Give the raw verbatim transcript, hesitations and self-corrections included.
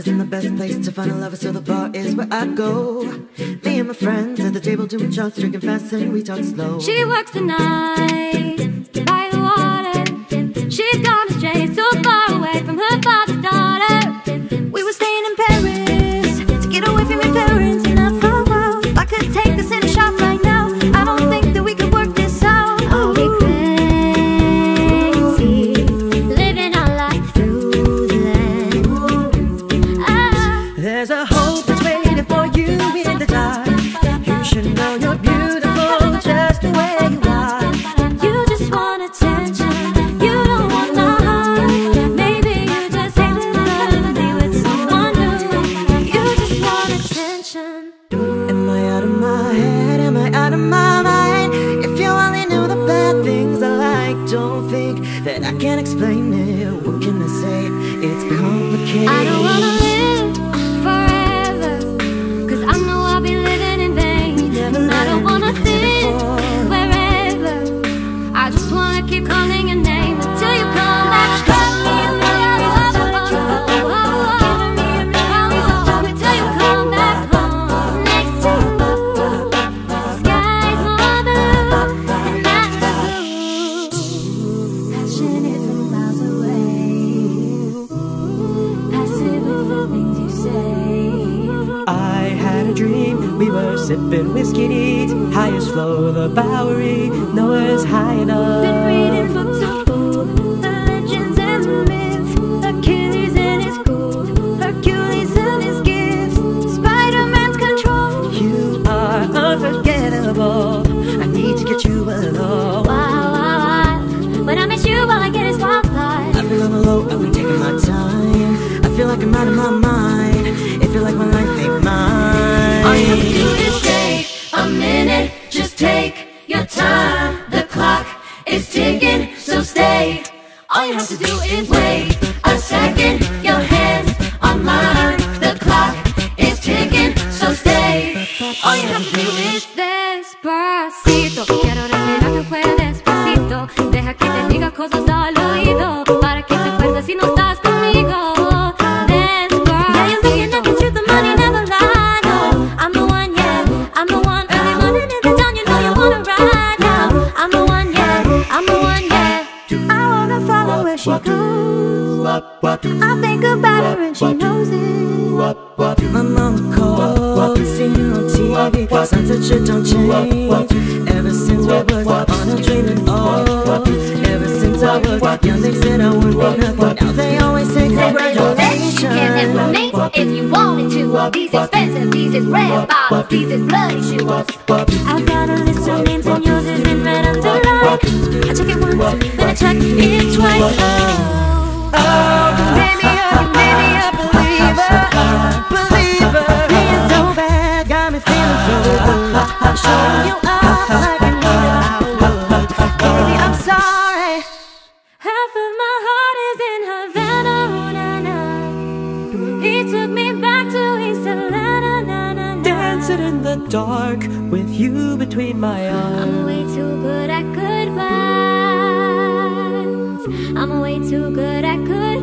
isn't the best place to find a lover, so the bar is where I go. Me and my friends at the table doing shots, drinking fast and we talk slow. She works the night by the water. She's gone astray, so far away from her father's daughter. We were staying in Paris to get away from your parents, and I thought, wow, if I could take this in a shot right now, I don't think that we could work this out. Oh, we crazy, living our life through the land. Ah. There's a hope that's waiting for you in the dark. You should know you're beautiful just the way you are. You just want attention, you don't want my heart. Maybe you just hate to love me with someone new. You just want attention. Am I out of my head? Am I out of my mind? If you only knew the bad things I like, don't think that I can explain it. What can I say? It's complicated. I don't wanna live forever, cause I know I'll be living in vain. And I don't wanna think wherever, I just wanna keep calling your name until you come back. Until you come back home. Next to you, the sky's more blue, and that's blue. Passionate from miles away, passive with the things you say. I had a dream, we were sipping whiskey neat, highest flow, the Bowery, nowhere's high enough. Been reading books of old, the legends and the myths, Achilles and his gold, Hercules and his gifts, Spider-Man's control. You are unforgettable, I need to get you alone. Wow, wow, wow. When I miss you, all I get is wildfire. I feel on the low, I've been taking my time. I feel like I'm out of my mind, it feel like my life ain't mine. All you have to do is stay a minute, just take your time. The clock is ticking, so stay. All you have to do is wait a second, your hands on mine. The clock is ticking, so stay. All you have to do is despacito. Quiero respirar tu cuello despacito. Deja que te diga cosas al oído, para que te acuerdes si no estás conmigo. Despacito. Yeah, you're looking at the truth, the money never lie. No, I'm the one, yeah, I'm the one. Early morning in the dawn, you know you wanna ride now. I'm the one, yeah, I'm the one, yeah. I wanna follow where she goes. I think about her and she knows it. My mama called, seen you on T V, signs that shit don't change. Ever since we was on a dreaming, oh. Ever since I was young, they said I would be nothing. Now they always say congratulations. You can't ever make if you wanted to. These expensive, these is red bottles, these is bloody shoes. I've got a list of names and yours is in red underline. I check it once, then I check it twice. Oh, Oh, baby, oh, baby, I believe her, believer. Being so bad got me feeling so good. I'm showing you up like I knew that I would. Baby, I'm sorry. half of my heart is in Havana, oh, na, na. He took me back to East Atlanta, na, na, na. Dancing in the dark with you between my arms. I'm way too good at goodbyes. I'm way too good at goodbyes.